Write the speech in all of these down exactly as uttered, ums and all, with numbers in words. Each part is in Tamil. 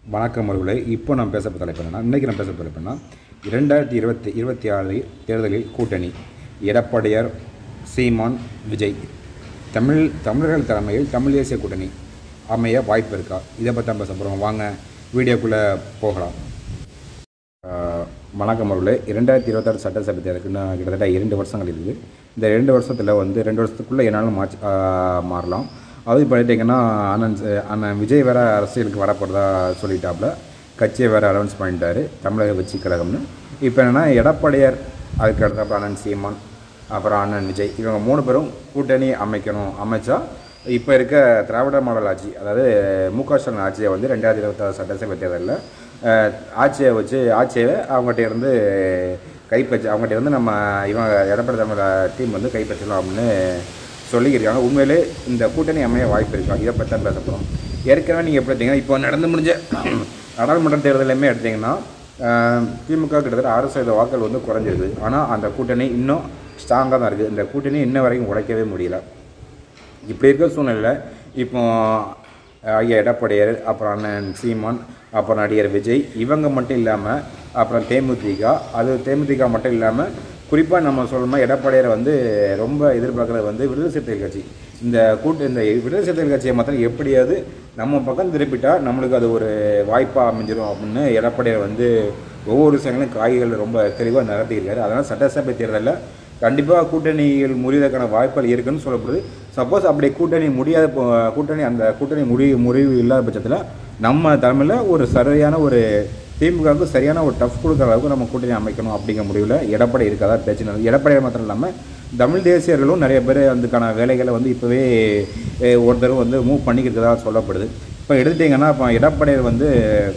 வணக்கம் அவர்களே. இப்போ நான் பேச தலைப்பு என்னன்னா, இன்றைக்கி நான் பேச தலைப்பு என்னன்னா, இரண்டாயிரத்தி இருபத்தி இருபத்தி ஆறு தேர்தலில் கூட்டணி எடப்பாடியார், சீமான், விஜய் தமிழ் தமிழர்கள் தலைமையில் தமிழ் தேசிய கூட்டணி அமைய வாய்ப்பு இருக்கா? இதை பற்றி தான் பேச போகிறோம். வாங்க வீடியோக்குள்ளே போகலாம். வணக்கம் அவர்களே. இரண்டாயிரத்தி இருபத்தாறு சட்டசபை தேர்தலுக்குன்னு கிட்டத்தட்ட இரண்டு வருஷங்கள் இருக்குது. இந்த ரெண்டு வருஷத்தில் வந்து ரெண்டு வருஷத்துக்குள்ளே என்னாலும் மாற்றி மாறலாம். அது பண்ணிட்டீங்கன்னா, அண்ணன் அண்ணன் விஜய் வேறு அரசியலுக்கு வரப்போகிறதா சொல்லிட்டாப்புல, கட்சியை வேறு அனௌன்ஸ் பண்ணிட்டாரு, தமிழக வெற்றி கழகம்னு. இப்போ என்னென்னா, எடப்பாடியார், அதுக்கு அடுத்தப்போ அண்ணன் சீமான், அப்புறம் அண்ணன் விஜய், இவங்க மூணு பேரும் கூட்டணி அமைக்கணும். அமைச்சா இப்போ இருக்க திராவிட மாடல் ஆட்சி, அதாவது மு க ஸ்டாலின் ஆட்சியை வந்து ரெண்டாயிரத்தி இருபத்தாறு சட்டசபை தேர்தலில் ஆட்சியை வச்சு ஆட்சியை அவங்ககிட்ட இருந்து கைப்பற்றி அவங்ககிட்ட இருந்து நம்ம இவங்க எடப்பாடி தமிழ் டீம் வந்து கைப்பற்றலாம் அப்படின்னு சொல்லியிருக்காங்க. உண்மையிலே இந்த கூட்டணி அமைய வாய்ப்பு இருக்கா? இதை பற்றி தான் பேச போகிறோம். ஏற்கனவே நீங்கள் எப்படி எடுத்தீங்கன்னா, இப்போ நடந்து முடிஞ்ச நாடாளுமன்ற தேர்தலையுமே எடுத்திங்கன்னா, திமுக கிட்டத்தட்ட ஆறு சதவீத வாக்கள் வந்து குறைஞ்சிருக்குது. ஆனால் அந்த கூட்டணி இன்னும் ஸ்ட்ராங்காக தான் இருக்குது. இந்த கூட்டணி இன்ன வரைக்கும் உடைக்கவே முடியல. இப்படி இருக்கிற சூழ்நிலையில் இப்போ ஐயா எடப்பாடியார், அப்புறம் அண்ணன் சீமான், அப்புறம் நடிகர் விஜய், இவங்க மட்டும் இல்லாமல் அப்புறம் தேமுதிக, அது தேமுதிக மட்டும் இல்லாமல் குறிப்பாக நம்ம சொல்லணும்னா எடப்பாடியாரை வந்து ரொம்ப எதிர்பார்க்குறது வந்து விடுதலை சிறுத்தைகள் கட்சி. இந்த கூட்டு இந்த விடுதலை சிறுத்தைகள் கட்சியை மாத்திரம் எப்படியாவது நம்ம பக்கம் திருப்பிட்டால் நம்மளுக்கு அது ஒரு வாய்ப்பாக அமைஞ்சிடும் அப்படின்னு எடப்பாடியார் வந்து ஒவ்வொரு விஷயங்களும் காய்கள் ரொம்ப தெளிவாக நடத்தியிருக்காரு. அதனால் சட்டசபை தேர்தலில் கண்டிப்பாக கூட்டணிகள் முறிவதற்கான வாய்ப்புகள் இருக்குதுன்னு சொல்லப்படுது. சப்போஸ் அப்படி கூட்டணி முடியாத கூட்டணி அந்த கூட்டணி முடி முறிவு இல்லாத பட்சத்தில் நம்ம தலைமையில் ஒரு சரியான ஒரு திமுகவுக்கு சரியான ஒரு டஃப் கொடுக்குற அளவுக்கு நம்ம கூட்டணி அமைக்கணும் அப்படிங்கிற முடிவில் எடப்பாடி இருக்காதா பேச்சு. எடப்பாடி மாத்திரம் இல்லாமல் தமிழ் தேசியர்களும் நிறைய பேர் அதுக்கான வேலைகளை வந்து இப்போவே ஒருத்தரும் வந்து மூவ் பண்ணிக்கிறதா சொல்லப்படுது. இப்போ எடுத்துட்டிங்கன்னா, இப்போ எடப்பாடியார் வந்து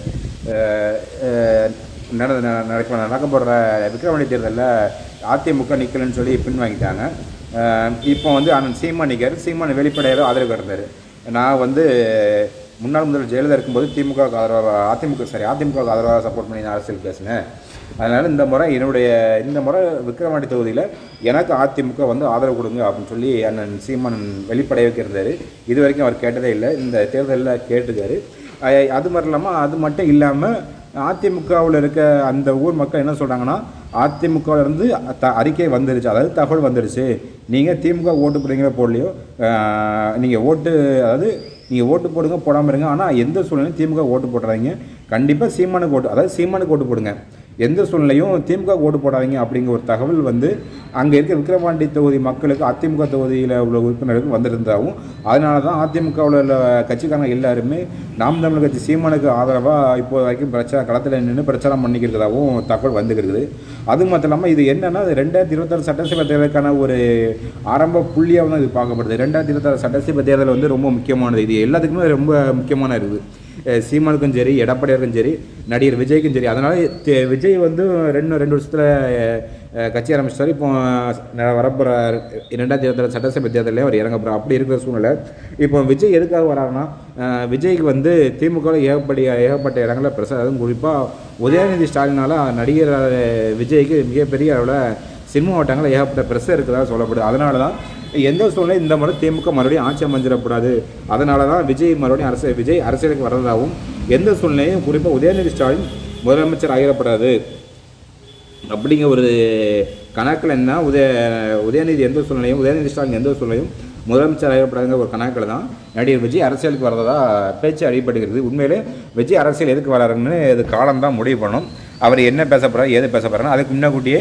நட நடக்க நடக்கப்படுற விக்கிரவாண்டி தேர்தலில் அதிமுக நிற்கலன்னு சொல்லி பின் வாங்கிட்டாங்க. இப்போ வந்து அண்ணன் சீமான் நிற்கார். சீமான் வெளிப்படையாக ஆதரவு இருந்தார். நான் வந்து முன்னாள் முதல்வர் ஜெயலலிதா இருக்கும்போது திமுகவுக்கு ஆதரவாக அதிமுக சரி அதிமுகவுக்கு ஆதரவாக சப்போர்ட் பண்ணி நான் அரசியல் பேசினேன். அதனால் இந்த முறை என்னுடைய இந்த முறை விக்கிரவாண்டி தொகுதியில் எனக்கு அதிமுக வந்து ஆதரவு கொடுங்க அப்படின்னு சொல்லி அண்ணன் சீமான் வெளிப்படையாக இருந்தார். இது வரைக்கும் அவர் கேட்டதே இல்லை. இந்த தேர்தலில் கேட்டுக்காரு. அது மாதிரி இல்லாமல் அது மட்டும் இல்லாமல் அதிமுகவில் இருக்க அந்த ஊர் மக்கள் என்ன சொல்கிறாங்கன்னா, அதிமுகவிலேருந்து த அறிக்கை வந்துருச்சு, அதாவது தகவல் வந்துருச்சு, நீங்கள் திமுக ஓட்டு போடுறீங்களோ போடலையோ, நீங்கள் ஓட்டு அதாவது நீங்கள் ஓட்டு போடுங்க போடாமல் இருங்க, ஆனால் எந்த சூழ்நிலையும் திமுக ஓட்டு போடுறாங்க, கண்டிப்பாக சீமானுக்கு ஓட்டு அதாவது சீமானுக்கு ஓட்டு போடுங்க, எந்த சூழ்நிலையும் திமுக ஓட்டு போடாதீங்க அப்படிங்கிற ஒரு தகவல் வந்து அங்கே இருக்க விக்கிரவாண்டி தொகுதி மக்களுக்கு அதிமுக தொகுதியில் உள்ள உறுப்பினர்களுக்கு வந்திருந்தாவும், அதனால தான் அதிமுகவில் உள்ள கட்சிக்காரங்க எல்லாருமே நாம் தமிழ் கட்சி சீமானுக்கு ஆதரவாக இப்போ வரைக்கும் பிரச்சார களத்தில் நின்று பிரச்சாரம் பண்ணிக்கிறதாகவும் தகவல் வந்துக்கிறது. அது மட்டும் இல்லாமல் இது என்னென்னா, ரெண்டாயிரத்தி இருபத்தாறு சட்டசபை தேர்தலுக்கான ஒரு ஆரம்ப புள்ளியாக தான் இது பார்க்கப்படுது. ரெண்டாயிரத்தி இருபத்தாறு சட்டசபை தேர்தல் வந்து ரொம்ப முக்கியமானது. இது எல்லாத்துக்குமே ரொம்ப முக்கியமான இருக்குது. சீமானுக்கும் சரி, எடப்பாடியாருக்கும் சரி, நடிகர் விஜய்க்கும் சரி. அதனால் விஜய் வந்து ரெண்டு ரெண்டு வருஷத்தில் கட்சி ஆரம்பிச்சார். இப்போ வரப்போகிற ரெண்டாயிரத்தி இருபத்தாறு சட்டசபை தேர்தலே அவர் இறங்க போகிறார். அப்படி இருக்கிற சூழ்நிலை இப்போ விஜய் எதுக்காக வராங்கன்னா, விஜய்க்கு வந்து திமுகவில் ஏகப்பட்ட ஏகப்பட்ட இடங்களில் பிரசாரம், அதுவும் குறிப்பாக உதயநிதி ஸ்டாலினால் நடிகர் விஜய்க்கு மிகப்பெரிய அளவில் சினிமா வட்டங்களில் ஏகப்பட்ட பிரச்சனை இருக்கிறதா சொல்லப்படுது. அதனால தான் எந்த சூழ்நிலை இந்த முறை திமுக மறுபடியும் ஆட்சி அமைஞ்சிடக்கூடாது, அதனால தான் விஜய் மறுபடியும் அரசியல் விஜய் அரசியலுக்கு வர்றதாகவும், எந்த சூழ்நிலையும் குறிப்பாக உதயநிதி ஸ்டாலின் முதலமைச்சர் ஆகிடப்படாது அப்படிங்கிற ஒரு கணக்கில் என்ன உதய உதயநிதி எந்த சூழ்நிலையும் உதயநிதி ஸ்டாலின் எந்த சூழ்நிலையும் முதலமைச்சர் ஆகிடப்படாதுங்கிற ஒரு கணக்கில் தான் நடிகர் விஜய் அரசியலுக்கு வர்றதா பேச்சு அடிபடுகிறது. உண்மையிலே விஜய் அரசியல் எதுக்கு வராருன்னு இது காலம்தான் முடிவு பண்ணணும். அவர் என்ன பேச போகிறார், ஏது பேச போகிறாருன்னா, அதுக்கு முன்னக்கூட்டியே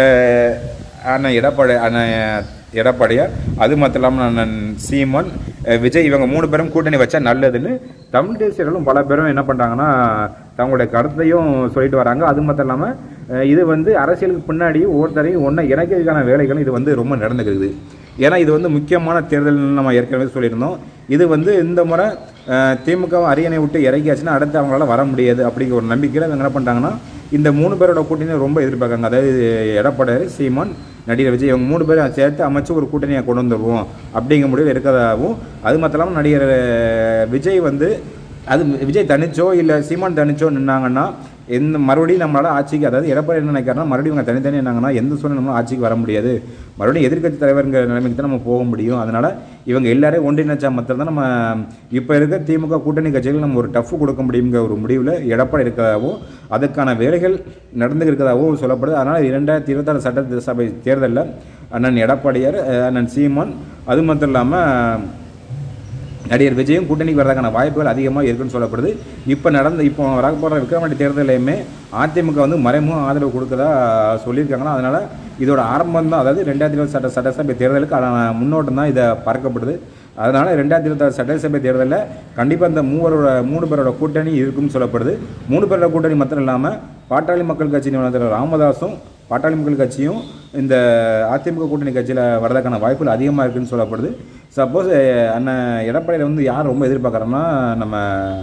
அண்ணன் எடப்பாடி அண்ணன் எடப்பாடியார், அது மட்டும் இல்லாமல் அண்ணன் சீமான், விஜய், இவங்க மூணு பேரும் கூட்டணி வச்சா நல்லதுன்னு தமிழ் தேசியர்களும் பல பேரும் என்ன பண்ணுறாங்கன்னா தங்களுடைய கருத்தையும் சொல்லிட்டு வராங்க. அது மட்டும் இல்லாமல் இது வந்து அரசியலுக்கு பின்னாடி ஒவ்வொருத்தரையும் ஒன்றை இணைக்கிறதுக்கான வேலைகளும் இது வந்து ரொம்ப நடந்துக்குது. ஏன்னா இது வந்து முக்கியமான தேர்தல்னு நம்ம ஏற்கனவே சொல்லியிருந்தோம். இது வந்து இந்த முறை திமுக அரியணை விட்டு இறக்கியாச்சுன்னா அடுத்து அவங்களால வர முடியாது அப்படிங்கிற ஒரு நம்பிக்கையில் அவங்க என்ன பண்ணுறாங்கன்னா, இந்த மூணு பேரோட கூட்டணியை ரொம்ப எதிர்பார்க்காங்க. அதாவது எடப்பாடியார், சீமான், நடிகர் விஜய், இவங்க மூணு பேரும் சேர்த்து அமைச்சு ஒரு கூட்டணியை கொண்டு வந்துடுவோம் அப்படிங்கிற முடிவில் இருக்கிறதாகவும், அது மட்டும் இல்லாமல் நடிகர் விஜய் வந்து அது விஜய் தனிச்சோ இல்லை சீமான் தனிச்சோ நின்னாங்கன்னா எந்த மறுபடியும் நம்மளால் ஆட்சிக்கு, அதாவது எடப்பாடி என்ன நினைக்கிறாருன்னா மறுபடியும் இவங்க தனித்தனி என்னாங்கன்னா எந்த சூழ்நிலை நம்மளால் ஆட்சிக்கு வர முடியாது, மறுபடியும் எதிர்க்கட்சி தலைவருங்கிற நிலைமைக்கு தான் நம்ம போக முடியும். அதனால் இவங்க எல்லாரையும் ஒன்றிணைச்சா மாத்திரம் தான் நம்ம இப்போ இருக்க திமுக கூட்டணி கட்சிகள் நம்ம ஒரு டஃப் கொடுக்க முடியுங்கிற ஒரு முடிவில் எடப்பாடி இருக்கிறதாகவும் அதுக்கான வேலைகள் நடந்து இருக்கிறதாகவும் சொல்லப்படுது. அதனால் இரண்டாயிரத்தி இருபத்தாறு சட்டசபை தேர்தலில் அண்ணன் எடப்பாடியார், அண்ணன் சீமான், அது மட்டும் இல்லாமல் நடிகர் விஜயும் கூட்டணிக்கு வரதுக்கான வாய்ப்புகள் அதிகமாக இருக்குன்னு சொல்லப்படுது. இப்போ நடந்த இப்போ வரப்போகிற விக்கிரவாண்டி தேர்தலையுமே அதிமுக வந்து மறைமுக ஆதரவு கொடுக்கறதா சொல்லியிருக்காங்கன்னா, அதனால் இதோட ஆரம்பம் தான், அதாவது ரெண்டாயிரத்தி இருபது சட்ட சட்டசபை தேர்தலுக்கு முன்னோட்டம் தான் இதை பார்க்கப்படுது. அதனால் ரெண்டாயிரத்தி இருபத்தாறு சட்டசபை தேர்தலில் கண்டிப்பாக இந்த மூவரோட மூணு பேரோட கூட்டணி இருக்குன்னு சொல்லப்படுது. மூணு பேரோட கூட்டணி மட்டும் இல்லாமல் பாட்டாளி மக்கள் கட்சி நிறுவனர் ராமதாஸும் பாட்டாளி மக்கள் கட்சியும் இந்த அதிமுக கூட்டணி கட்சியில் வரதுக்கான வாய்ப்புகள் அதிகமாக இருக்குதுன்னு சொல்லப்படுது. சப்போஸ் அண்ணன் எடப்பாடியில் வந்து யார் ரொம்ப எதிர்பார்க்குறோன்னா நம்ம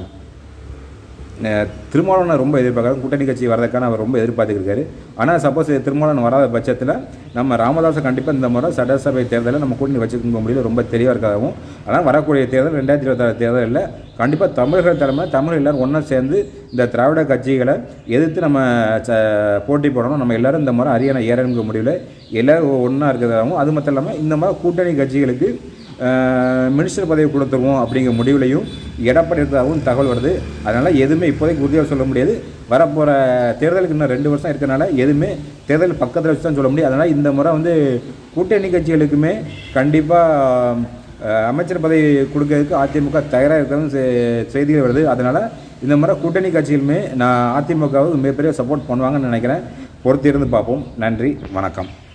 திருமாவளவன் ரொம்ப எதிர்பார்க்குறாரு, கூட்டணி கட்சி வரதுக்கான அவர் ரொம்ப எதிர்பார்த்துருக்காரு. ஆனால் சப்போஸ் திருமாவளவன் வராத பட்சத்தில் நம்ம ராமதாஸை கண்டிப்பாக இந்த முறை சட்டசபை தேர்தலில் நம்ம கூட்டணி வச்சுக்க முடியல ரொம்ப தெளிவாக இருக்காகவும். ஆனால் வரக்கூடிய தேர்தல் ரெண்டாயிரத்தி இருபத்தாறு தேர்தலில் கண்டிப்பாக தமிழர்கள் தலைமை தமிழ் எல்லோரும் ஒன்றா சேர்ந்து இந்த திராவிட கட்சிகளை எதிர்த்து நம்ம போட்டி போடணும். நம்ம எல்லோரும் இந்த முறை ஹரியானா ஏறணுங்கிற முடிவில் எல்லோரும் ஒன்றா இருக்கிறதாகவும், அது மட்டும் இல்லாமல் இந்த மாதிரி கூட்டணி கட்சிகளுக்கு மினிஸ்டர் பதவி கொடுத்துருவோம் அப்படிங்கிற முடிவுலையும் எடப்பாடி இருக்கிறதாகவும் தகவல் வருது. அதனால் எதுவுமே இப்போதைக்கு உறுதியாக சொல்ல முடியாது. வரப்போகிற தேர்தலுக்கு இன்னும் ரெண்டு வருஷம் இருக்கிறனால எதுவுமே தேர்தல் பக்கத்தில் வச்சு தான் சொல்ல முடியும். அதனால் இந்த முறை வந்து கூட்டணி கட்சிகளுக்குமே கண்டிப்பாக அமைச்சர் பதவி கொடுக்கறதுக்கு அதிமுக தயாராக இருக்கிறது செய்திகள் வருது. அதனால் இந்த முறை கூட்டணி கட்சிகளுமே நான் அதிமுகவுக்கு மிகப்பெரிய சப்போர்ட் பண்ணுவாங்கன்னு நினைக்கிறேன். பொறுத்திருந்து பார்ப்போம். நன்றி, வணக்கம்.